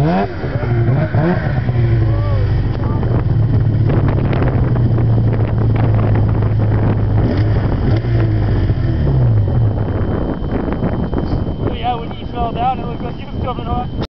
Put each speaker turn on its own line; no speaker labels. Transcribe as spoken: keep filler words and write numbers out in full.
Yeah, when you fell down, it looked like you was coming on.